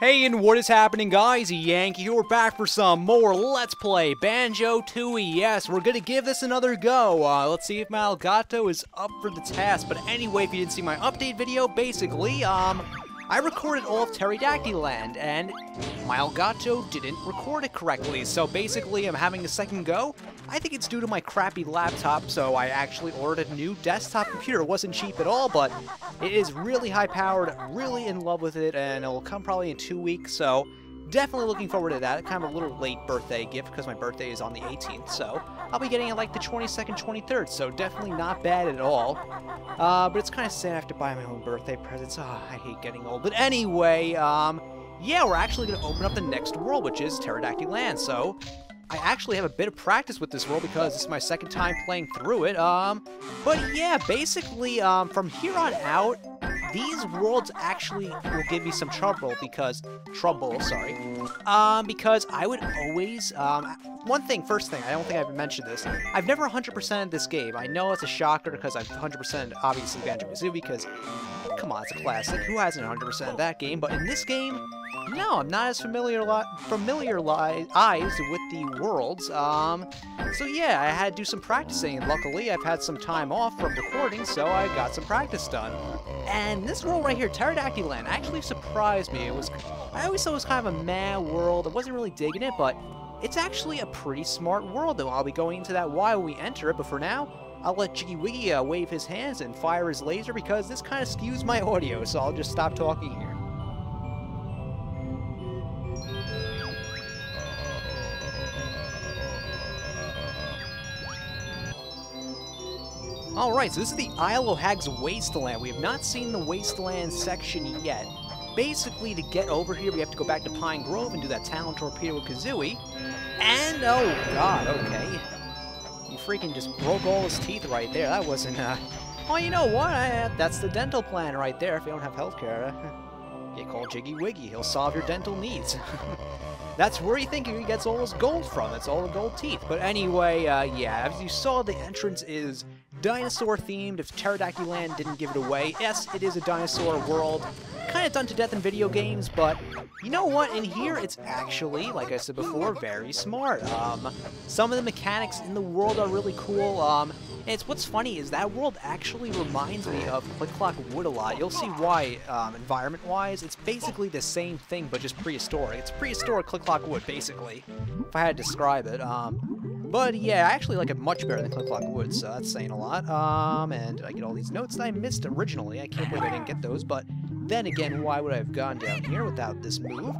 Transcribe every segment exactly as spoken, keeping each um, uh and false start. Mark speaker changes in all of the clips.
Speaker 1: Hey, and what is happening, guys? Yankee here, we're back for some more Let's Play Banjo-Tooie. Yes, we're gonna give this another go. Uh, let's see if my Elgato is up for the task. But anyway, if you didn't see my update video, basically, um, I recorded all of Terrydactyland, and my Elgato didn't record it correctly. So basically, I'm having a second go. I think it's due to my crappy laptop, so I actually ordered a new desktop computer. It wasn't cheap at all, but it is really high-powered, really in love with it, and it will come probably in two weeks, so definitely looking forward to that. Kind of a little late birthday gift, because my birthday is on the eighteenth, so I'll be getting it like the twenty-second, twenty-third, so definitely not bad at all. Uh, but it's kind of sad I have to buy my own birthday presents. Oh, I hate getting old. But anyway, um, yeah, we're actually going to open up the next world, which is Terrydactyland, so I actually have a bit of practice with this world because this is my second time playing through it. Um, but yeah, basically, um, from here on out, these worlds actually will give me some trouble because, trouble, sorry, um, because I would always, um, one thing, first thing, I don't think I've mentioned this, I've never one hundred percented this game. I know it's a shocker because I've one hundred percented, obviously, Banjo-Kazooie because, come on, it's a classic. Who hasn't one hundred percented that game? But in this game, no, I'm not as familiar familiarized with the worlds. Um, so yeah, I had to do some practicing, and luckily I've had some time off from recording, so I got some practice done. And this world right here, Terrydactyland, actually surprised me. It was, I always thought it was kind of a meh world. I wasn't really digging it, but it's actually a pretty smart world, and I'll be going into that while we enter it. But for now, I'll let Jiggy Wiggy uh, wave his hands and fire his laser because this kind of skews my audio, so I'll just stop talking here. Alright, so this is the Isle of Hag's Wasteland. We have not seen the Wasteland section yet. Basically, to get over here, we have to go back to Pine Grove and do that Talon Torpedo with Kazooie. And, oh god, okay. You freaking just broke all his teeth right there. That wasn't, uh... well, you know what? I, uh, that's the dental plan right there. If you don't have healthcare, uh, you call Jiggy Wiggy. He'll solve your dental needs. That's where you think he gets all his gold from. It's all the gold teeth. But anyway, uh, yeah, as you saw, the entrance is dinosaur-themed. If Terrydactyland didn't give it away, yes, it is a dinosaur world. Kind of done to death in video games, but you know what? In here, it's actually, like I said before, very smart. Um, some of the mechanics in the world are really cool. Um, and it's what's funny is that world actually reminds me of Click Clock Wood a lot. You'll see why, um, environment-wise. It's basically the same thing, but just prehistoric. It's prehistoric Click Clock Wood, basically, if I had to describe it. Um, But yeah, I actually like it much better than Click Clock Wood, so that's saying a lot. Um, and did I get all these notes that I missed originally? I can't believe I didn't get those, but then again, why would I have gone down here without this move?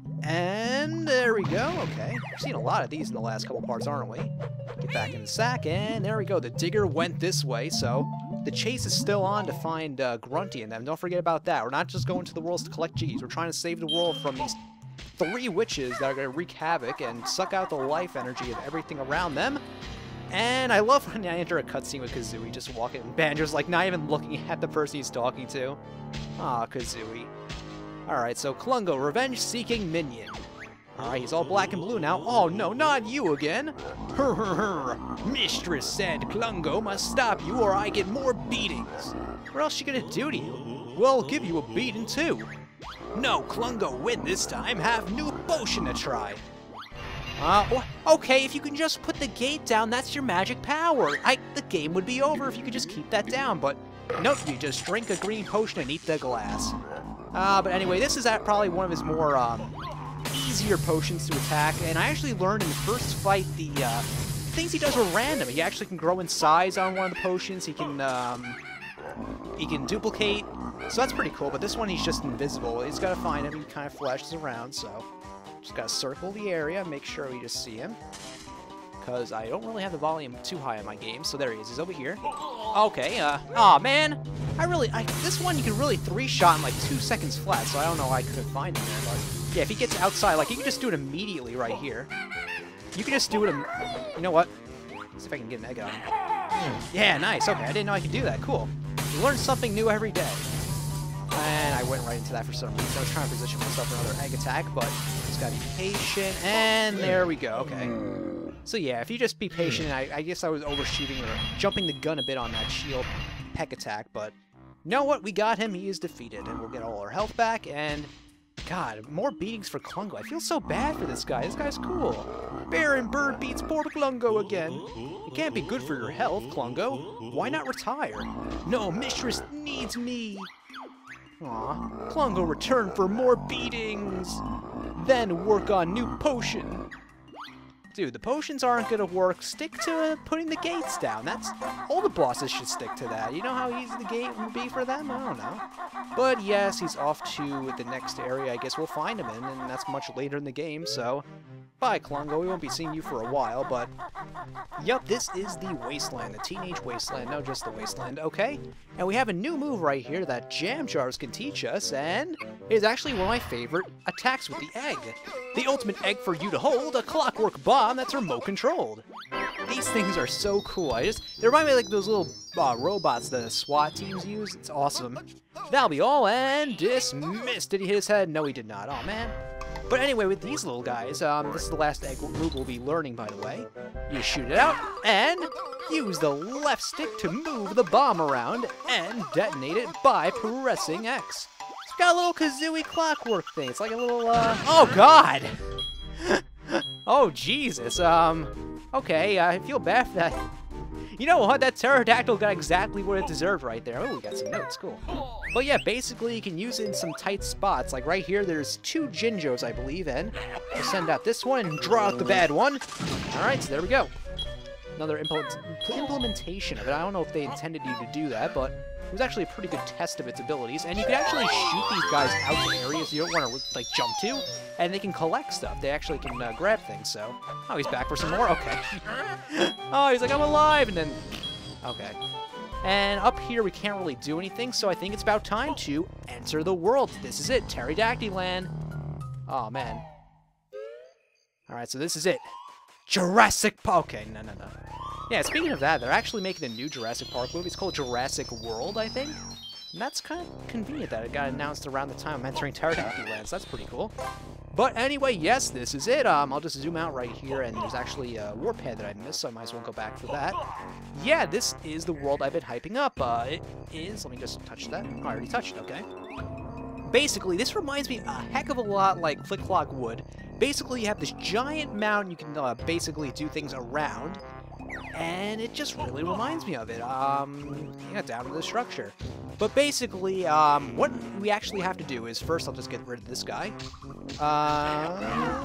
Speaker 1: And there we go, okay. We've seen a lot of these in the last couple parts, aren't we? Get back in the sack, and there we go. The digger went this way, so the chase is still on to find uh, Grunty and them. Don't forget about that. We're not just going to the worlds to collect G's. We're trying to save the world from these three witches that are going to wreak havoc and suck out the life energy of everything around them. And I love when I enter a cutscene with Kazooie just walking, and Banjo's like not even looking at the person he's talking to. Aw, Kazooie. Alright, so Klungo, revenge-seeking minion. Alright, he's all black and blue now. Oh no, not you again! Her her her! Mistress said Klungo must stop you or I get more beatings. What else is she gonna do to you? Well, I'll give you a beating too. No, Klungo win this time. Have new potion to try. Uh, okay, if you can just put the gate down, that's your magic power. I, the game would be over if you could just keep that down, but nope, you just drink a green potion and eat the glass. Uh, but anyway, this is at probably one of his more, um, easier potions to attack, and I actually learned in the first fight the, uh, things he does are random. He actually can grow in size on one of the potions. He can, um... he can duplicate, so that's pretty cool, but this one he's just invisible. He's got to find him, he kind of flashes around, so just got to circle the area, make sure we just see him, because I don't really have the volume too high in my game, so there he is, he's over here. Okay, uh, aw, man, I really, I, this one you can really three-shot in like two seconds flat, so I don't know why I couldn't find him there, but yeah, if he gets outside, like, you can just do it immediately right here. You can just do it, you know what, let's see if I can get an egg on him. Yeah, nice, okay, I didn't know I could do that, cool. You learn something new every day. And I went right into that for some reason. I was trying to position myself for another egg attack, but just gotta be patient. And there we go, okay. So yeah, if you just be patient, I, I guess I was overshooting or jumping the gun a bit on that shield peck attack, but you know what? We got him. He is defeated, and we'll get all our health back, and God, more beatings for Klungo. I feel so bad for this guy. This guy's cool. Bear and Bird beats poor Klungo again. It can't be good for your health, Klungo. Why not retire? No, Mistress needs me. Aw, Klungo returned for more beatings. Then work on new potion. Dude, the potions aren't gonna work. Stick to uh, putting the gates down. That's all the bosses should stick to that. You know how easy the gate would be for them? I don't know. But yes, he's off to the next area. I guess we'll find him in, and that's much later in the game. So, bye, Klungo. We won't be seeing you for a while. But, yep, this is the Wasteland, the Teenage Wasteland. No, just the Wasteland. Okay. And we have a new move right here that Jam Jars can teach us, and it is actually one of my favorite attacks with the egg. The ultimate egg for you to hold, a clockwork bomb that's remote controlled. These things are so cool. I just they remind me of like those little uh, robots the SWAT teams use. It's awesome. That'll be all, and dismissed. Did he hit his head? No, he did not. Oh man. But anyway, with these little guys, um, this is the last egg move we'll be learning, by the way. You shoot it out, and use the left stick to move the bomb around, and detonate it by pressing X. It's got a little Kazooie clockwork thing. It's like a little, uh... Oh, God! Oh, Jesus. Um, okay, I feel bad for that. You know what? That Terrydactyl got exactly what it deserved right there. Oh, we got some notes. Cool. But yeah, basically, you can use it in some tight spots. Like right here, there's two Jinjos, I believe, and we'll send out this one and draw out the bad one. All right, so there we go. Another implement implementation of it. I don't know if they intended you to do that, but it was actually a pretty good test of its abilities. And you can actually shoot these guys out to areas you don't want to like jump to, and they can collect stuff. They actually can uh, grab things. So, oh, he's back for some more. Okay. Oh, he's like, I'm alive, and then, okay. And up here, we can't really do anything, so I think it's about time to enter the world. This is it, Terrydactyland. Oh, man. All right, so this is it. Jurassic Park. Okay, no, no, no. Yeah, speaking of that, they're actually making a new Jurassic Park movie. It's called Jurassic World, I think. And that's kind of convenient that it got announced around the time I'm entering Terrydactyland, so that's pretty cool. But anyway, yes, this is it. Um, I'll just zoom out right here, and there's actually a warp head that I missed, so I might as well go back for that. Yeah, this is the world I've been hyping up. Uh, it is... Let me just touch that. Oh, I already touched it, okay. Basically, this reminds me a heck of a lot like Click Clock Wood. Basically, you have this giant mountain you can uh, basically do things around, and it just really reminds me of it. Um, yeah, down to the structure. But basically, um, what we actually have to do is, first I'll just get rid of this guy. Uh,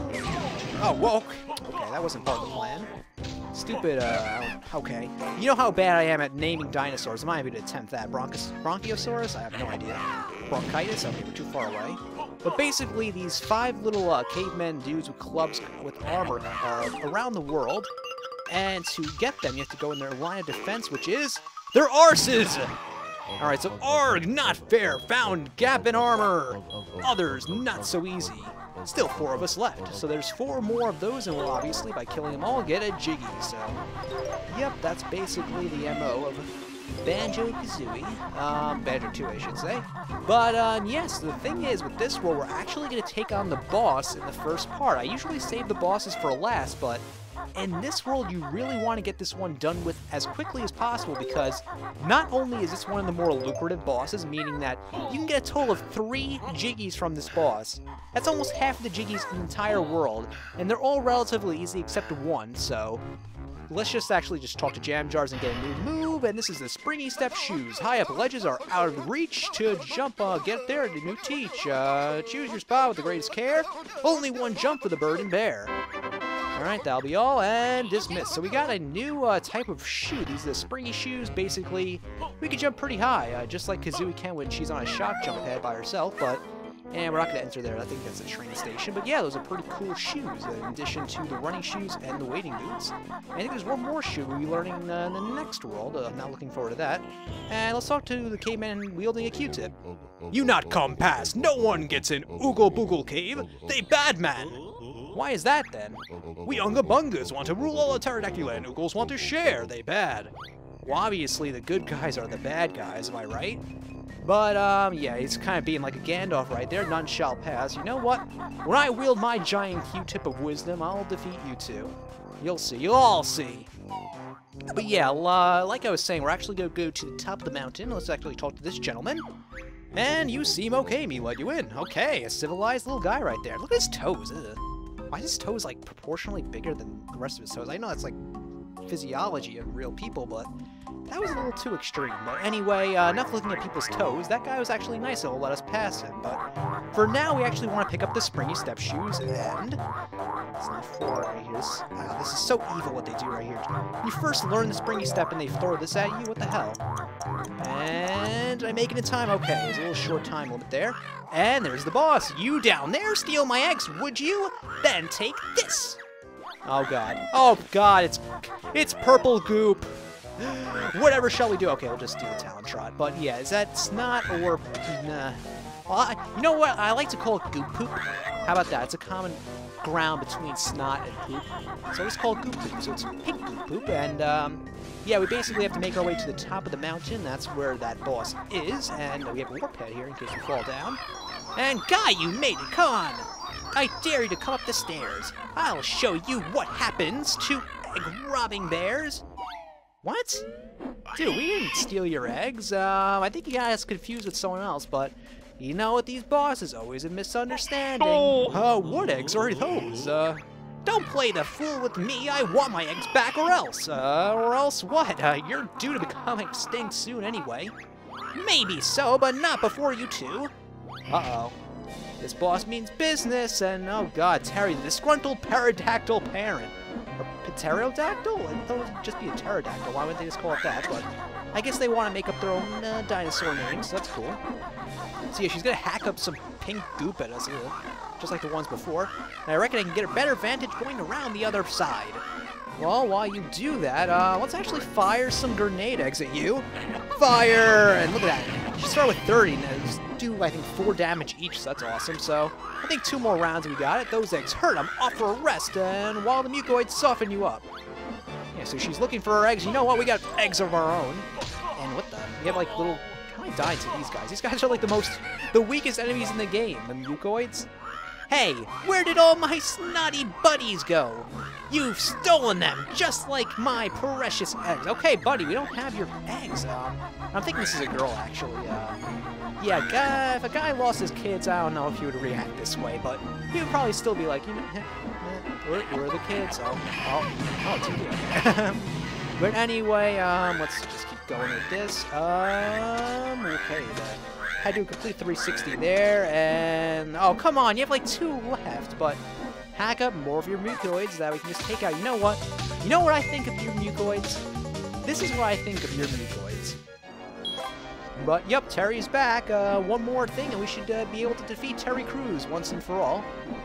Speaker 1: oh, whoa. Okay, that wasn't part of the plan. Stupid, uh, okay. You know how bad I am at naming dinosaurs. I'm not even going to attempt that. Bronchos Bronchiosaurus? I have no idea. Bronchitis? Okay, we're too far away. But basically, these five little uh, cavemen dudes with clubs with armor are around the world. And to get them, you have to go in their line of defense, which is their arses! Alright, so arg, not fair, found gap in armor. Others, not so easy. Still four of us left, so there's four more of those, and we'll obviously, by killing them all, get a Jiggy. So, yep, that's basically the M O of Banjo-Kazooie. Um, Banjo-Tooie, I should say. But, um, yes, the thing is, with this world, we're actually going to take on the boss in the first part. I usually save the bosses for last, but in this world, you really want to get this one done with as quickly as possible, because not only is this one of the more lucrative bosses, meaning that you can get a total of three Jiggies from this boss. That's almost half of the Jiggies in the entire world, and they're all relatively easy except one, so let's just actually just talk to Jam Jars and get a new move, and this is the Springy Step Shoes. High up ledges are out of reach to jump, uh, get there, the new teach. Uh, choose your spot with the greatest care. Only one jump for the bird and bear. Alright, that'll be all, and dismiss. So we got a new uh, type of shoe. These are the springy shoes. Basically, we can jump pretty high, uh, just like Kazooie can when she's on a shock jump pad by herself, but and we're not going to enter there. I think that's a train station. But yeah, those are pretty cool shoes, in addition to the running shoes and the wading boots. And I think there's one more shoe we'll be learning uh, in the next world. Uh, I'm not looking forward to that. And let's talk to the caveman wielding a Q-tip. You not come past. No one gets in Oogle Boogle Cave. They bad man. Why is that, then? We Unga Bungas want to rule all of Terrydactyland. Oogles want to share. They bad. Well, obviously, the good guys are the bad guys, am I right? But, um, yeah, he's kind of being like a Gandalf right there. None shall pass. You know what? When I wield my giant Q-tip of wisdom, I'll defeat you two. You'll see. You'll all see. But yeah, uh, like I was saying, we're actually going to go to the top of the mountain. Let's actually talk to this gentleman. And you seem okay, me let you in. Okay, a civilized little guy right there. Look at his toes. Ugh. Why is his toes, like, proportionally bigger than the rest of his toes? I know that's, like, physiology of real people, but that was a little too extreme. But anyway, uh, enough looking at people's toes. That guy was actually nice and will let us pass him. But for now, we actually want to pick up the springy step shoes, and it's not four right here. This, wow, this is so evil what they do right here. When you first learn the springy step and they throw this at you, what the hell? And I make it in time. Okay, there's a little short time limit there. And there's the boss. You down there steal my eggs, would you? Then take this. Oh god. Oh god, it's it's purple goop. Whatever shall we do? Okay, we'll just do the talent trot. But yeah, is that snot or nah? Well, I, you know what? I like to call it goop poop. How about that? It's a common ground between snot and poop. So it's called goop poop. So it's pink goop poop. And um, yeah, we basically have to make our way to the top of the mountain. That's where that boss is. And we have a warp head here in case we fall down. And guy, you made it. Come on. I dare you to come up the stairs. I'll show you what happens to egg-robbing bears. What? Dude, we didn't steal your eggs. Um, I think you got us confused with someone else, but you know what these bosses always a misunderstanding. Oh, uh, what eggs are those? Uh, don't play the fool with me. I want my eggs back, or else. Uh, or else what? Uh, you're due to become extinct soon anyway. Maybe so, but not before you two. Uh-oh. This boss means business, and oh god, Terry, the disgruntled pterodactyl parent. Or pterodactyl? I thought it would just be a pterodactyl. Why wouldn't they just call it that? But I guess they want to make up their own uh, dinosaur names, so that's cool. So yeah, she's gonna hack up some pink goop at us, ew, just like the ones before. And I reckon I can get a better vantage going around the other side. Well, while you do that, uh, let's actually fire some grenade eggs at you. Fire! And look at that. You start with thirty, and those do, I think, four damage each, so that's awesome. So, I think two more rounds and we got it. Those eggs hurt. I'm off for a rest, and while the mucoids soften you up. Yeah, so she's looking for her eggs. You know what? We got eggs of our own. And what the? We have, like, little... How many died to these guys? These guys are, like, the most... The weakest enemies in the game. The mucoids. Hey, where did all my snotty buddies go? You've stolen them, just like my precious eggs. Okay, buddy, we don't have your eggs. Um, I'm thinking this is a girl, actually. Uh, yeah, guy, if a guy lost his kids, I don't know if he would react this way, but he would probably still be like, you know, where, where are the kids? Oh, oh, oh, too good. But anyway, um, let's just keep going with this. Um, okay, then. I do a complete three sixty there, and... Oh, come on, you have like two left, but... Hack up more of your mucoids that we can just take out. You know what? You know what I think of your mucoids? This is what I think of your mucoids. But, yep, Terry's back. Uh, one more thing, and we should uh, be able to defeat Terry Crews once and for all.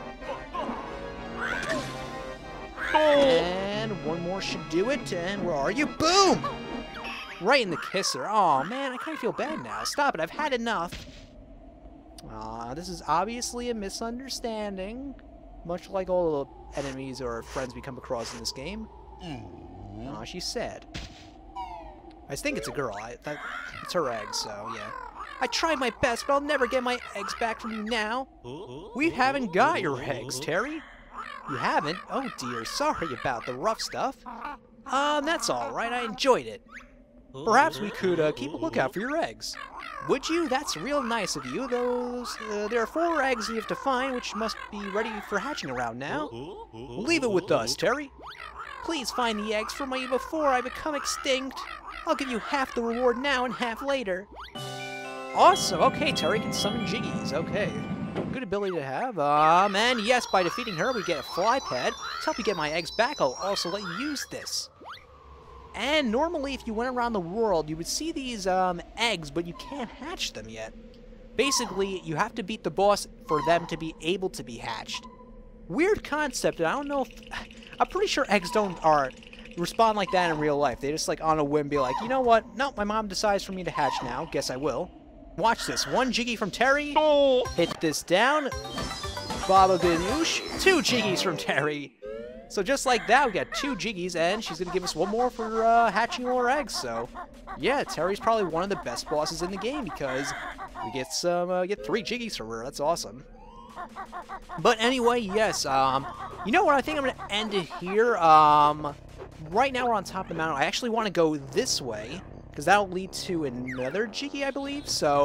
Speaker 1: And one more should do it, and where are you? Boom! Right in the kisser. Oh man, I kind of feel bad now. Stop it, I've had enough. Uh, this is obviously a misunderstanding. Much like all the enemies or friends we come across in this game. Aw, she's sad. I think it's a girl. I, that, it's her eggs, so yeah. I tried my best, but I'll never get my eggs back from you now. We haven't got your eggs, Terry. You haven't? Oh dear, sorry about the rough stuff. Um, that's alright, I enjoyed it. Perhaps we could uh, keep a lookout for your eggs. Would you? That's real nice of you. Those, uh, there are four eggs you have to find, which must be ready for hatching around now. Leave it with us, Terry. Please find the eggs for me before I become extinct. I'll give you half the reward now and half later. Awesome. Okay, Terry can summon Jiggies. Okay. Good ability to have. Um, and yes, by defeating her, we get a fly pad. To help you get my eggs back, I'll also let you use this. And normally, if you went around the world, you would see these um, eggs, but you can't hatch them yet. Basically, you have to beat the boss for them to be able to be hatched. Weird concept, and I don't know if... I'm pretty sure eggs don't are respond like that in real life. They just, like, on a whim be like, you know what? No, my mom decides for me to hatch now. Guess I will. Watch this. One Jiggy from Terry. Oh. Hit this down. Baba Ganoush. Two Jiggies from Terry. So just like that, we got two Jiggies, and she's going to give us one more for uh, hatching more eggs. So, yeah, Terry's probably one of the best bosses in the game because we get some, uh, get three Jiggies from her. That's awesome. But anyway, yes, um, you know what? I think I'm going to end it here. Um, right now we're on top of the mountain. I actually want to go this way because that'll lead to another Jiggy, I believe. So,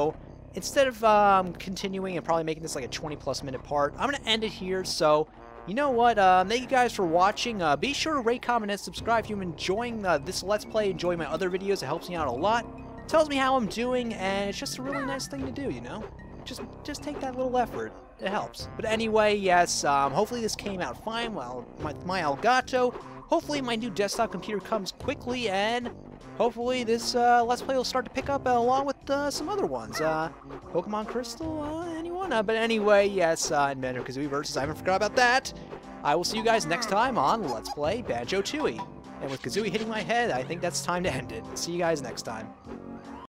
Speaker 1: instead of um, continuing and probably making this like a twenty plus minute part, I'm going to end it here. So, you know what? Uh, thank you guys for watching. Uh, be sure to rate, comment, and subscribe if you're enjoying uh, this Let's Play, enjoying my other videos. It helps me out a lot. Tells me how I'm doing, and it's just a really nice thing to do, you know? Just, just take that little effort. It helps. But anyway, yes, um, hopefully this came out fine. Well, my, my Elgato. Hopefully my new desktop computer comes quickly, and hopefully this uh, Let's Play will start to pick up uh, along with uh, some other ones. Uh, Pokemon Crystal, uh, anyone? Uh, but anyway, yes, uh, and Banjo-Kazooie versus, I haven't forgot about that. I will see you guys next time on Let's Play Banjo-Tooie. And with Kazooie hitting my head, I think that's time to end it. See you guys next time.